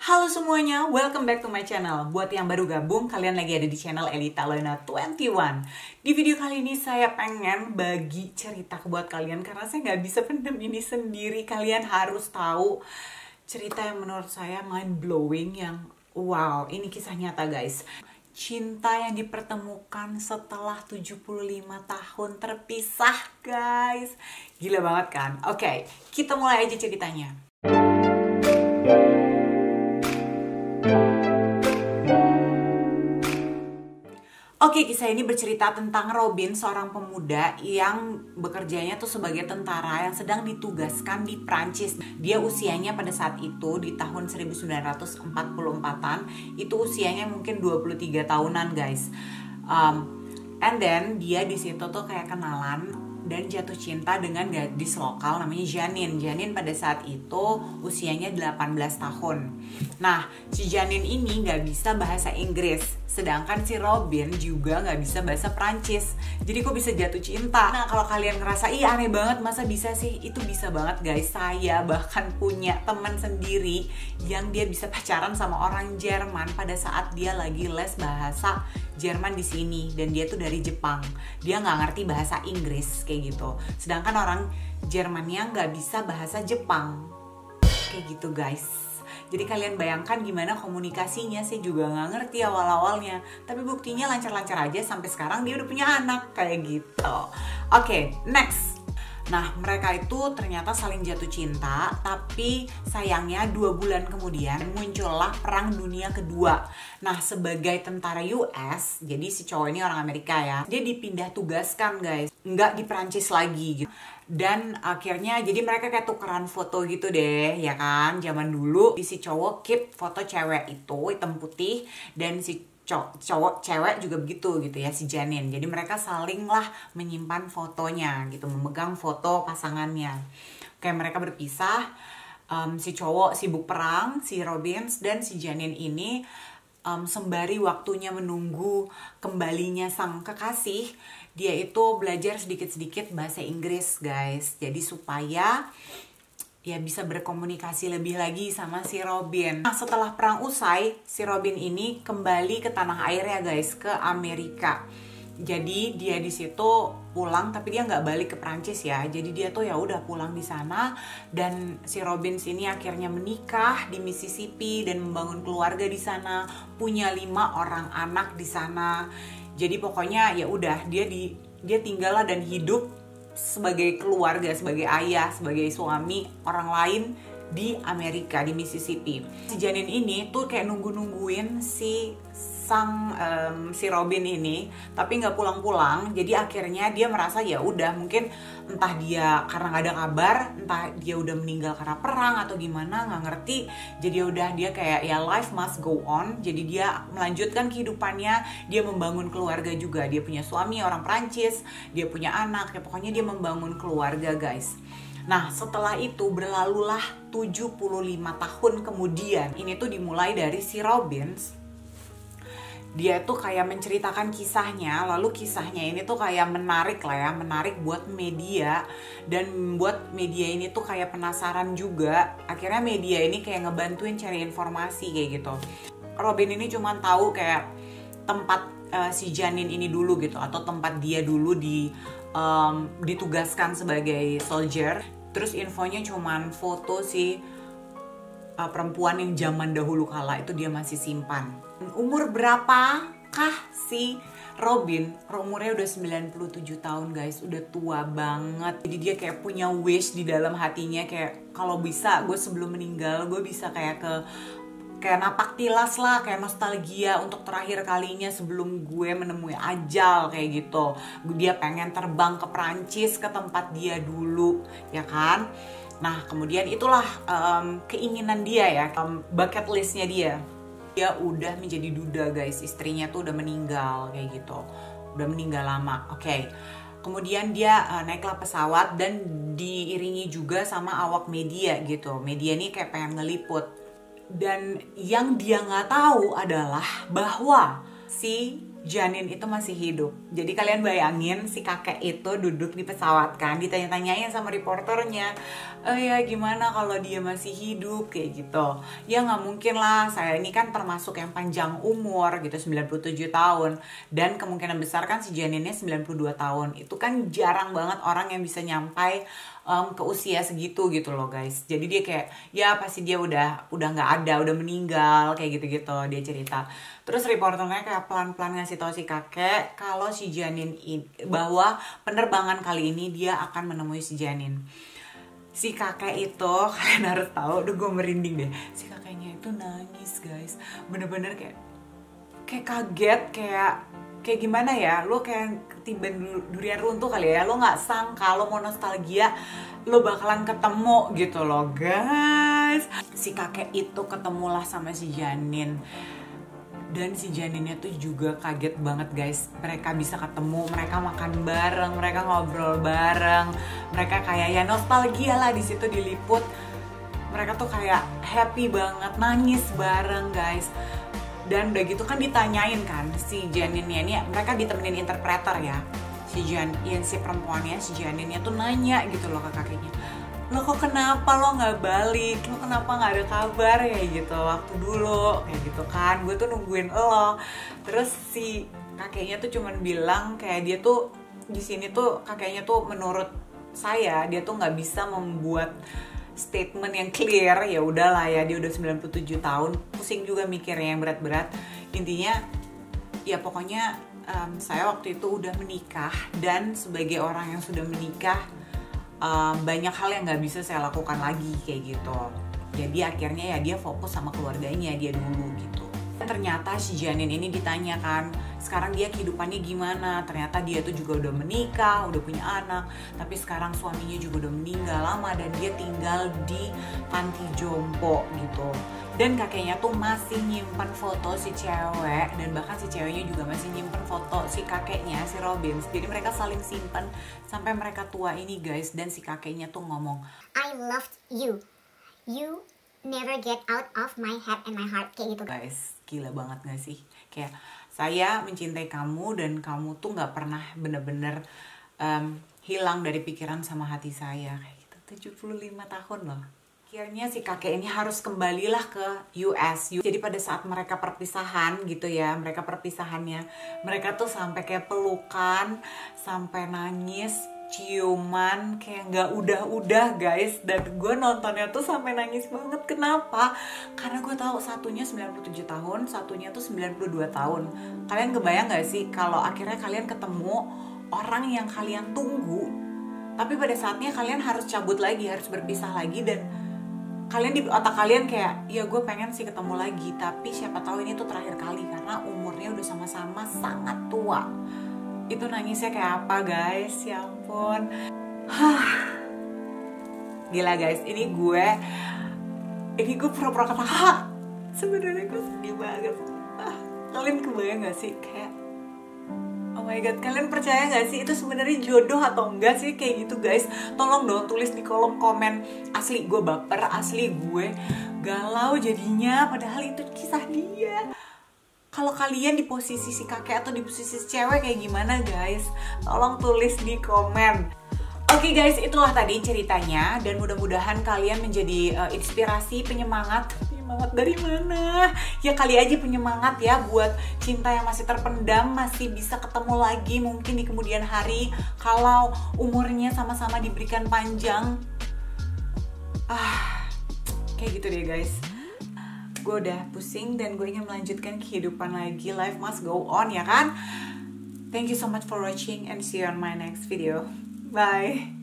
Halo semuanya, welcome back to my channel. Buat yang baru gabung, kalian lagi ada di channel Elita Lena 21. Di video kali ini saya pengen bagi cerita buat kalian karena saya nggak bisa pendam ini sendiri. Kalian harus tahu cerita yang menurut saya mind blowing, yang wow, ini kisah nyata guys. Cinta yang dipertemukan setelah 75 tahun terpisah guys. Gila banget kan? Oke, kita mulai aja ceritanya. Oke, kisah ini bercerita tentang Robin, seorang pemuda yang bekerjanya tuh sebagai tentara yang sedang ditugaskan di Prancis. Dia usianya pada saat itu di tahun 1944-an, itu usianya mungkin 23 tahunan guys. And then dia di situ tuh kayak kenalan dan jatuh cinta dengan gadis lokal namanya Janine. Janine pada saat itu usianya 18 tahun. Nah, si Janine ini nggak bisa bahasa Inggris, sedangkan si Robin juga nggak bisa bahasa Prancis. Jadi kok bisa jatuh cinta? Nah, kalau kalian ngerasa, ih aneh banget, masa bisa sih? Itu bisa banget guys. Saya bahkan punya teman sendiri yang dia bisa pacaran sama orang Jerman pada saat dia lagi les bahasa Jerman di sini, dan dia tuh dari Jepang. Dia nggak ngerti bahasa Inggris kayak gitu. Sedangkan orang Jermannya nggak bisa bahasa Jepang kayak gitu guys. Jadi kalian bayangkan gimana komunikasinya, sih juga nggak ngerti awal-awalnya. Tapi buktinya lancar-lancar aja sampai sekarang dia udah punya anak kayak gitu. Oke, next. Nah, mereka itu ternyata saling jatuh cinta, tapi sayangnya 2 bulan kemudian muncullah Perang Dunia Kedua. Nah, sebagai tentara US, jadi si cowok ini orang Amerika ya, dia dipindah tugaskan guys, nggak di Prancis lagi gitu. Dan akhirnya jadi mereka kayak tukeran foto gitu deh, ya kan? Zaman dulu si cowok keep foto cewek itu hitam putih, dan si cowok cewek juga begitu gitu ya, si Janine. Jadi mereka saling lah menyimpan fotonya gitu, memegang foto pasangannya. Kayak mereka berpisah, si cowok sibuk perang, si Robin, dan si Janine ini sembari waktunya menunggu kembalinya sang kekasih, dia itu belajar sedikit-sedikit bahasa Inggris guys. Jadi supaya ya bisa berkomunikasi lebih lagi sama si Robin. Nah, setelah perang usai, si Robin ini kembali ke tanah air ya guys, ke Amerika. Jadi dia di situ pulang, tapi dia nggak balik ke Prancis ya. Jadi dia tuh ya udah pulang di sana, dan si Robin sini akhirnya menikah di Mississippi dan membangun keluarga di sana, punya 5 orang anak di sana. Jadi pokoknya ya udah dia tinggal lah dan hidup sebagai keluarga, sebagai ayah, sebagai suami orang lain di Amerika, di Mississippi. Si Janine ini tuh kayak nungguin si Robin ini, tapi nggak pulang-pulang. Jadi akhirnya dia merasa ya udah, mungkin entah dia karena nggak ada kabar, entah dia udah meninggal karena perang atau gimana, nggak ngerti. Jadi udah dia kayak ya life must go on. Jadi dia melanjutkan kehidupannya, dia membangun keluarga juga. Dia punya suami orang Prancis, dia punya anak, ya pokoknya dia membangun keluarga guys. Nah, setelah itu berlalulah 75 tahun kemudian. Ini tuh dimulai dari si Robin. Dia tuh kayak menceritakan kisahnya, lalu kisahnya ini tuh kayak menarik lah ya, menarik buat media, dan buat media ini tuh kayak penasaran juga. Akhirnya media ini kayak ngebantuin cari informasi kayak gitu. Robin ini cuma tahu kayak tempat si Janine ini dulu gitu, atau tempat dia dulu ditugaskan sebagai soldier. Terus infonya cuman foto si perempuan yang zaman dahulu kala itu dia masih simpan. Umur berapakah si Robin? Umurnya udah 97 tahun guys, udah tua banget. Jadi dia kayak punya wish di dalam hatinya, kayak kalau bisa gue sebelum meninggal gue bisa kayak napak tilas lah, kayak nostalgia untuk terakhir kalinya sebelum gue menemui ajal kayak gitu. Dia pengen terbang ke Prancis, ke tempat dia dulu, ya kan? Nah, kemudian itulah keinginan dia ya, bucket listnya dia. Dia udah menjadi duda guys, istrinya tuh udah meninggal kayak gitu, udah meninggal lama. Oke. Kemudian dia naiklah pesawat dan diiringi juga sama awak media gitu. Media ini kayak pengen ngeliput. Dan yang dia nggak tahu adalah bahwa si janin itu masih hidup. Jadi kalian bayangin si kakek itu duduk di pesawat kan, ditanya-tanyain sama reporternya, ya gimana kalau dia masih hidup kayak gitu. Ya nggak mungkin lah, saya ini kan termasuk yang panjang umur gitu, 97 tahun. Dan kemungkinan besar kan si janinnya 92 tahun. Itu kan jarang banget orang yang bisa nyampai ke usia segitu gitu loh guys. Jadi dia kayak ya pasti dia udah nggak ada, udah meninggal kayak gitu-gitu dia cerita. Terus reporternya kayak pelan-pelan ngasih tahu si kakek kalau si janin bahwa penerbangan kali ini dia akan menemui si janin. Si kakek itu kalian harus tahu, gue merinding deh. Si kakeknya itu nangis guys, bener-bener kayak kaget, kayak gimana ya, lo kayak ketiban durian runtuh kali ya, lo nggak sangka, lo mau nostalgia, lo bakalan ketemu gitu loh guys. Si kakek itu ketemulah sama si janin, dan si janinnya tuh juga kaget banget guys. Mereka bisa ketemu, mereka makan bareng, mereka ngobrol bareng, mereka kayak ya nostalgia lah di situ diliput. Mereka tuh kayak happy banget, nangis bareng guys. Dan udah gitu kan ditanyain kan si janinnya ini, mereka ditemenin interpreter ya. Si perempuannya, si janinnya tuh nanya gitu loh ke kakeknya, lo kok kenapa lo nggak balik, lo kenapa nggak ada kabar ya gitu waktu dulu kayak gitu kan, gue tuh nungguin lo. Terus si kakeknya tuh cuman bilang kayak dia tuh di sini tuh, kakeknya tuh menurut saya dia tuh nggak bisa membuat statement yang clear. Ya udahlah ya, dia udah 97 tahun, pusing juga mikirnya yang berat-berat. Intinya ya pokoknya saya waktu itu udah menikah, dan sebagai orang yang sudah menikah banyak hal yang nggak bisa saya lakukan lagi kayak gitu. Jadi akhirnya ya dia fokus sama keluarganya dia dulu gitu. Ternyata si janin ini ditanyakan sekarang dia kehidupannya gimana. Ternyata dia tuh juga udah menikah, udah punya anak, tapi sekarang suaminya juga udah meninggal lama dan dia tinggal di panti jompo gitu. Dan kakeknya tuh masih nyimpan foto si cewek, dan bahkan si ceweknya juga masih nyimpan foto si kakeknya, si Robin. Jadi mereka saling simpan sampai mereka tua ini guys. Dan si kakeknya tuh ngomong, I loved you, you never get out of my head and my heart, kayak gitu guys. Gila banget gak sih? Kayak saya mencintai kamu dan kamu tuh gak pernah bener-bener hilang dari pikiran sama hati saya kayak gitu. 75 tahun loh. Akhirnya si kakek ini harus kembalilah ke US. Jadi pada saat mereka perpisahan gitu ya, mereka perpisahannya, mereka tuh sampai kayak pelukan, sampai nangis, ciuman, kayak nggak udah guys. Dan gue nontonnya tuh sampai nangis banget. Kenapa? Karena gue tahu satunya 97 tahun, satunya tuh 92 tahun. Kalian kebayang gak sih kalau akhirnya kalian ketemu orang yang kalian tunggu, tapi pada saatnya kalian harus cabut lagi, harus berpisah lagi, dan kalian di otak kalian kayak, ya gue pengen sih ketemu lagi, tapi siapa tahu ini tuh terakhir kali karena umurnya udah sama-sama sangat tua. Itu nangisnya kayak apa guys, ya ampun. Gila guys, ini gue pura-pura ketawa. Sebenarnya gue sedih banget. Kalian kebayang gak sih kayak, oh my god, kalian percaya gak sih itu sebenarnya jodoh atau enggak sih kayak gitu guys? Tolong dong tulis di kolom komen. Asli gue baper, asli gue galau jadinya, padahal itu kisah dia. Kalau kalian di posisi si kakek atau di posisi si cewek kayak gimana guys? Tolong tulis di komen. Oke guys, itulah tadi ceritanya, dan mudah-mudahan kalian menjadi inspirasi, penyemangat. Penyemangat dari mana? Ya kali aja penyemangat ya buat cinta yang masih terpendam, masih bisa ketemu lagi mungkin di kemudian hari kalau umurnya sama-sama diberikan panjang. Kayak gitu deh guys. Gue udah pusing dan gue ingin melanjutkan kehidupan lagi. Life must go on ya kan? Thank you so much for watching and see you on my next video. Bye.